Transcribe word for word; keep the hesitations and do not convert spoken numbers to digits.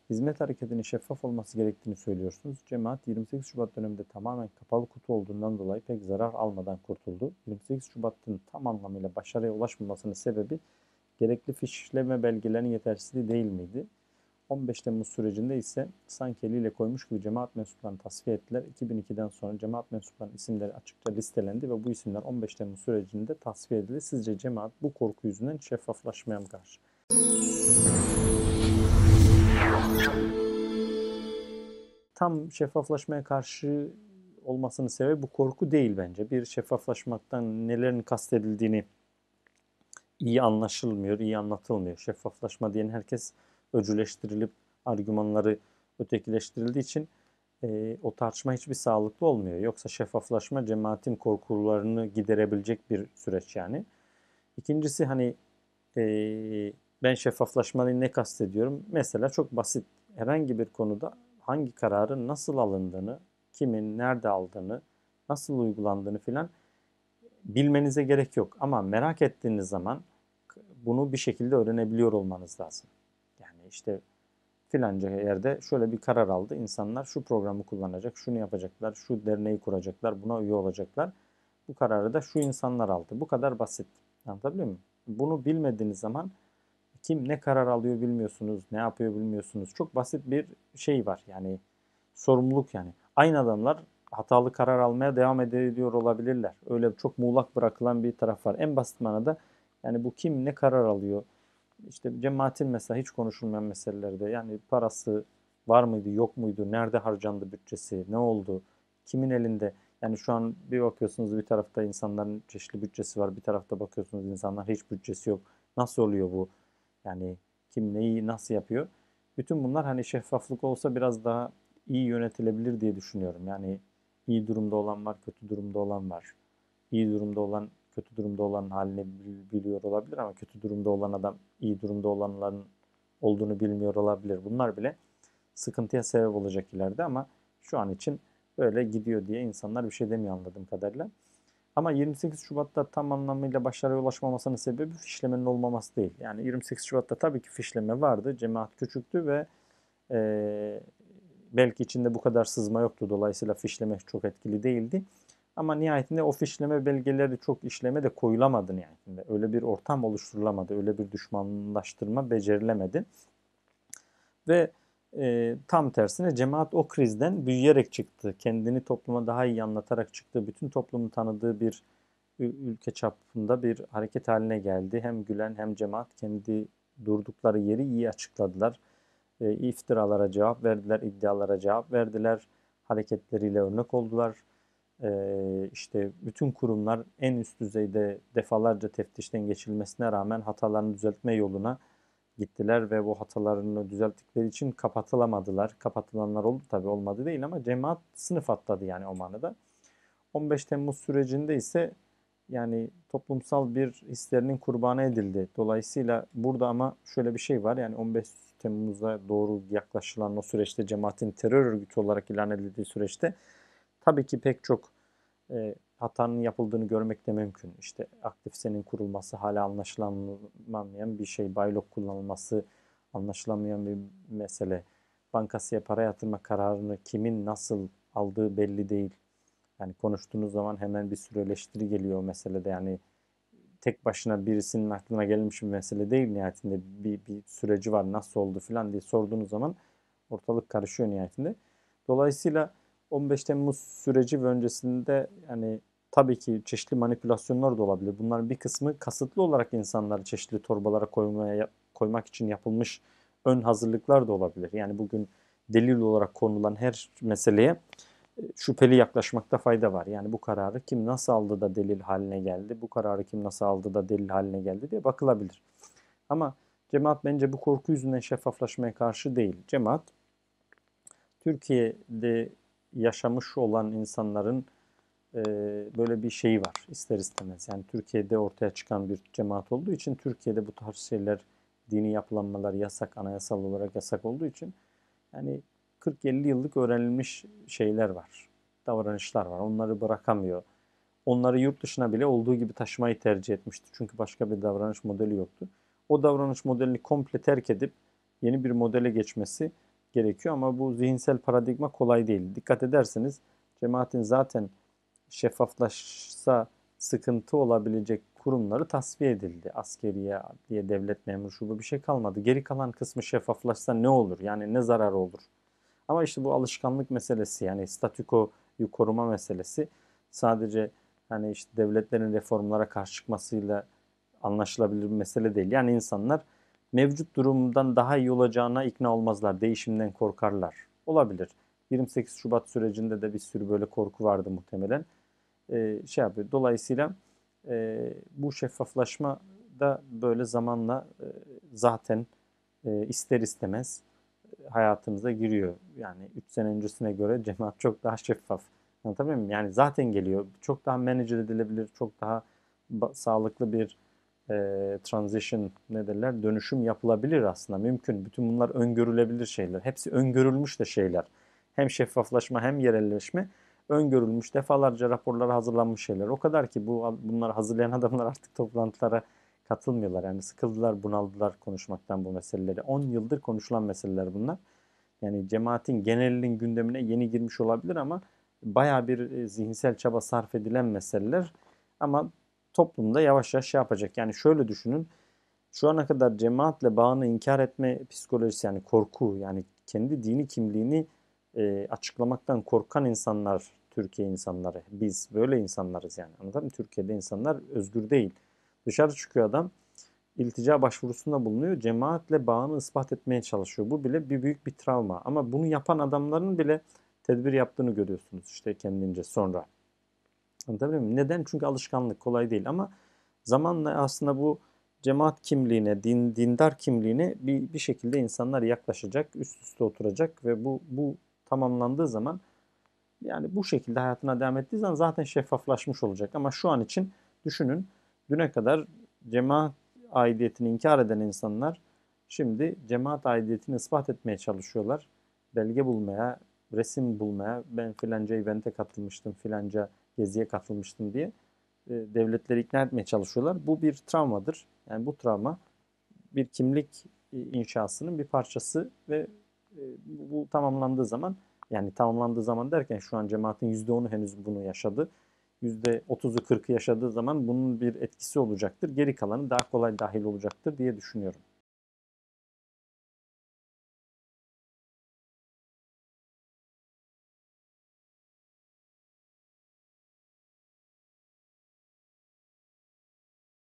Hizmet hareketinin şeffaf olması gerektiğini söylüyorsunuz. Cemaat yirmi sekiz Şubat döneminde tamamen kapalı kutu olduğundan dolayı pek zarar almadan kurtuldu. yirmi sekiz Şubat'ın tam anlamıyla başarıya ulaşmamasının sebebi gerekli fişleme belgelerinin yetersizliği değil miydi? on beş Temmuz sürecinde ise sanki eliyle koymuş gibi cemaat mensuplarını tasfiye ettiler. iki bin ikiden sonra cemaat mensuplarının isimleri açıkça listelendi ve bu isimler on beş Temmuz sürecinde tasfiye edildi. Sizce cemaat bu korku yüzünden şeffaflaşmaya mı karşı? Tam şeffaflaşmaya karşı olmasının sebebi bu korku değil bence. Bir, şeffaflaşmaktan nelerin kastedildiğini iyi anlaşılmıyor, iyi anlatılmıyor. Şeffaflaşma diyen herkes öcüleştirilip argümanları ötekileştirildiği için e, o tartışma hiçbir sağlıklı olmuyor. Yoksa şeffaflaşma cemaatin korkularını giderebilecek bir süreç yani. İkincisi hani e, ben şeffaflaşmayı ne kastediyorum? Mesela çok basit herhangi bir konuda hangi kararın nasıl alındığını, kimin nerede aldığını, nasıl uygulandığını filan bilmenize gerek yok. Ama merak ettiğiniz zaman bunu bir şekilde öğrenebiliyor olmanız lazım. Yani işte filanca yerde şöyle bir karar aldı. İnsanlar şu programı kullanacak, şunu yapacaklar, şu derneği kuracaklar, buna üye olacaklar. Bu kararı da şu insanlar aldı. Bu kadar basit. Anlatabiliyor muyum? Bunu bilmediğiniz zaman kim ne karar alıyor bilmiyorsunuz, ne yapıyor bilmiyorsunuz. Çok basit bir şey var yani sorumluluk yani. Aynı adamlar hatalı karar almaya devam ediyor olabilirler. Öyle çok muğlak bırakılan bir taraf var. En basit manada yani bu kim ne karar alıyor? İşte cemaatin mesela hiç konuşulmayan meselelerde yani parası var mıydı, yok muydu, nerede harcandı bütçesi, ne oldu, kimin elinde? Yani şu an bir bakıyorsunuz bir tarafta insanların çeşitli bütçesi var, bir tarafta bakıyorsunuz insanlar hiç bütçesi yok. Nasıl oluyor bu? Yani kim neyi nasıl yapıyor? Bütün bunlar hani şeffaflık olsa biraz daha iyi yönetilebilir diye düşünüyorum. Yani iyi durumda olan var, kötü durumda olan var. İyi durumda olan kötü durumda olan halini biliyor olabilir ama kötü durumda olan adam iyi durumda olanların olduğunu bilmiyor olabilir. Bunlar bile sıkıntıya sebep olacak ileride ama şu an için böyle gidiyor diye insanlar bir şey demiyor anladığım kadarıyla. Ama yirmi sekiz Şubat'ta tam anlamıyla başarıya ulaşmamasının sebebi fişlemenin olmaması değil. Yani yirmi sekiz Şubat'ta tabii ki fişleme vardı. Cemaat küçüktü ve e, belki içinde bu kadar sızma yoktu. Dolayısıyla fişleme çok etkili değildi. Ama nihayetinde o fişleme belgeleri çok işleme de koyulamadı nihayetinde. Öyle bir ortam oluşturulamadı. Öyle bir düşmanlaştırma becerilemedi. Ve e, tam tersine cemaat o krizden büyüyerek çıktı. Kendini topluma daha iyi anlatarak çıktı. Bütün toplumun tanıdığı bir ülke çapında bir hareket haline geldi. Hem Gülen hem cemaat kendi durdukları yeri iyi açıkladılar. E, iftiralara cevap verdiler, iddialara cevap verdiler. Hareketleriyle örnek oldular. E, işte bütün kurumlar en üst düzeyde defalarca teftişten geçilmesine rağmen hatalarını düzeltme yoluna gittiler ve bu hatalarını düzelttikleri için kapatılamadılar. Kapatılanlar oldu tabii olmadı değil ama cemaat sınıf atladı yani o manada. on beş Temmuz sürecinde ise yani toplumsal bir hislerinin kurbanı edildi. Dolayısıyla burada ama şöyle bir şey var. Yani on beş Temmuz'a doğru yaklaşılan o süreçte cemaatin terör örgütü olarak ilan edildiği süreçte tabii ki pek çok e, hatanın yapıldığını görmek de mümkün. İşte aktif senin kurulması hala anlaşılamayan bir şey. Baylok kullanılması anlaşılamayan bir mesele. Bankasıya para yatırma kararını kimin nasıl aldığı belli değil. Yani konuştuğunuz zaman hemen bir sürü eleştiri geliyor o meselede. Yani tek başına birisinin aklına gelmiş bir mesele değil nihayetinde. Bir, bir süreci var nasıl oldu falan diye sorduğunuz zaman ortalık karışıyor nihayetinde. Dolayısıyla on beş Temmuz süreci ve öncesinde yani tabii ki çeşitli manipülasyonlar da olabilir. Bunların bir kısmı kasıtlı olarak insanları çeşitli torbalara koymaya, koymak için yapılmış ön hazırlıklar da olabilir. Yani bugün delil olarak konulan her meseleye şüpheli yaklaşmakta fayda var. Yani bu kararı kim nasıl aldı da delil haline geldi, bu kararı kim nasıl aldı da delil haline geldi diye bakılabilir. Ama cemaat bence bu korku yüzünden şeffaflaşmaya karşı değil. Cemaat Türkiye'de yaşamış olan insanların e, böyle bir şeyi var ister istemez. Yani Türkiye'de ortaya çıkan bir cemaat olduğu için Türkiye'de bu tarz şeyler, dini yapılanmalar yasak, anayasal olarak yasak olduğu için yani kırk elli yıllık öğrenilmiş şeyler var, davranışlar var. Onları bırakamıyor. Onları yurt dışına bile olduğu gibi taşımayı tercih etmişti. Çünkü başka bir davranış modeli yoktu. O davranış modelini komple terk edip yeni bir modele geçmesi gerekiyor ama bu zihinsel paradigma kolay değil. Dikkat ederseniz cemaatin zaten şeffaflaşsa sıkıntı olabilecek kurumları tasfiye edildi. Askeriye, adliye, devlet memuru, şu bu bir şey kalmadı. Geri kalan kısmı şeffaflaşsa ne olur? Yani ne zararı olur? Ama işte bu alışkanlık meselesi, yani statükoyu koruma meselesi sadece hani işte devletlerin reformlara karşı çıkmasıyla anlaşılabilir bir mesele değil. Yani insanlar mevcut durumdan daha iyi olacağına ikna olmazlar. Değişimden korkarlar. Olabilir. yirmi sekiz Şubat sürecinde de bir sürü böyle korku vardı muhtemelen. Ee, şey yapıyor. Dolayısıyla e, bu şeffaflaşma da böyle zamanla e, zaten e, ister istemez hayatımıza giriyor. Yani üç sene öncesine göre cemaat çok daha şeffaf. Anlatabiliyor muyum? Yani zaten geliyor. Çok daha manage edilebilir, çok daha sağlıklı bir e, transition, ne derler, dönüşüm yapılabilir aslında. Mümkün. Bütün bunlar öngörülebilir şeyler. Hepsi öngörülmüş de şeyler. Hem şeffaflaşma hem yerelleşme öngörülmüş, defalarca raporlara hazırlanmış şeyler. O kadar ki bu bunları hazırlayan adamlar artık toplantılara katılmıyorlar. Yani sıkıldılar, bunaldılar konuşmaktan bu meseleleri. on yıldır konuşulan meseleler bunlar. Yani cemaatin genelinin gündemine yeni girmiş olabilir ama bayağı bir e, zihinsel çaba sarf edilen meseleler. Ama toplumda yavaş yavaş şey yapacak. Yani şöyle düşünün. Şu ana kadar cemaatle bağını inkar etme psikolojisi, yani korku, yani kendi dini kimliğini e, açıklamaktan korkan insanlar, Türkiye insanları. Biz böyle insanlarız yani. Anladın mı? Türkiye'de insanlar özgür değil. Dışarı çıkıyor adam, iltica başvurusunda bulunuyor. Cemaatle bağını ispat etmeye çalışıyor. Bu bile bir büyük bir travma. Ama bunu yapan adamların bile tedbir yaptığını görüyorsunuz işte kendince sonra. Anlatabiliyor muyum? Neden? Çünkü alışkanlık, kolay değil ama zamanla aslında bu cemaat kimliğine, din, dindar kimliğine bir, bir şekilde insanlar yaklaşacak, üst üste oturacak ve bu, bu tamamlandığı zaman, yani bu şekilde hayatına devam ettiği zaman zaten şeffaflaşmış olacak. Ama şu an için düşünün, düne kadar cemaat aidiyetini inkar eden insanlar şimdi cemaat aidiyetini ispat etmeye çalışıyorlar. Belge bulmaya, resim bulmaya, ben filanca evente katılmıştım, filanca geziye katılmıştım diye e, devletleri ikna etmeye çalışıyorlar. Bu bir travmadır. Yani bu travma bir kimlik inşasının bir parçası ve e, bu tamamlandığı zaman, yani tamamlandığı zaman derken şu an cemaatin yüzde onu henüz bunu yaşadı. yüzde otuzu kırkı yaşadığı zaman bunun bir etkisi olacaktır. Geri kalanı daha kolay dahil olacaktır diye düşünüyorum.